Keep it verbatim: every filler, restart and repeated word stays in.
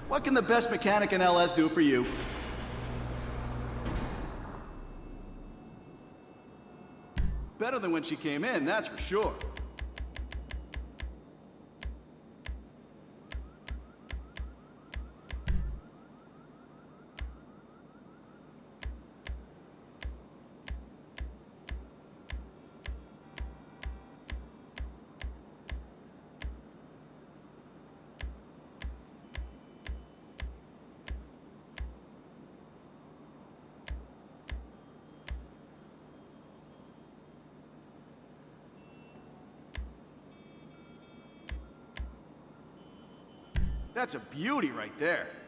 What can the best mechanic in L S do for you? Better than when she came in, that's for sure. That's a beauty right there.